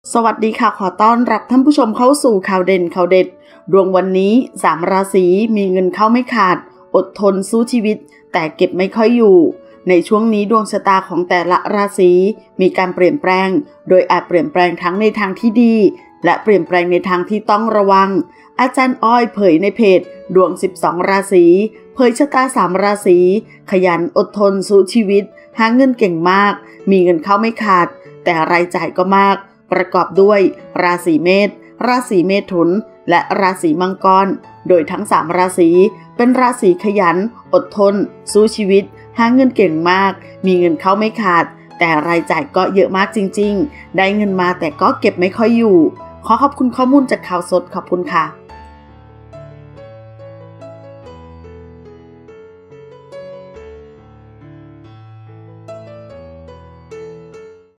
สวัสดีค่ะขอต้อนรับท่านผู้ชมเข้าสู่ข่าวเด่นข่าวเด็ดดวงวันนี้3ราศีมีเงินเข้าไม่ขาดอดทนสู้ชีวิตแต่เก็บไม่ค่อยอยู่ในช่วงนี้ดวงชะตาของแต่ละราศีมีการเปลี่ยนแปลงโดยอาจเปลี่ยนแปลงทั้งในทางที่ดีและเปลี่ยนแปลงในทางที่ต้องระวังอาจารย์อ้อยเผยในเพจดวง12ราศีเผยชะตา3ราศีขยันอดทนสู้ชีวิตหาเงินเก่งมากมีเงินเข้าไม่ขาดแต่รายจ่ายก็มากประกอบด้วยราศีเมษราศีเมถุนและราศีมังกรโดยทั้ง3ราศีเป็นราศีขยันอดทนสู้ชีวิตหาเงินเก่งมากมีเงินเข้าไม่ขาดแต่รายจ่ายก็เยอะมากจริงๆได้เงินมาแต่ก็เก็บไม่ค่อยอยู่ขอขอบคุณข้อมูลจากข่าวสดขอบคุณค่ะ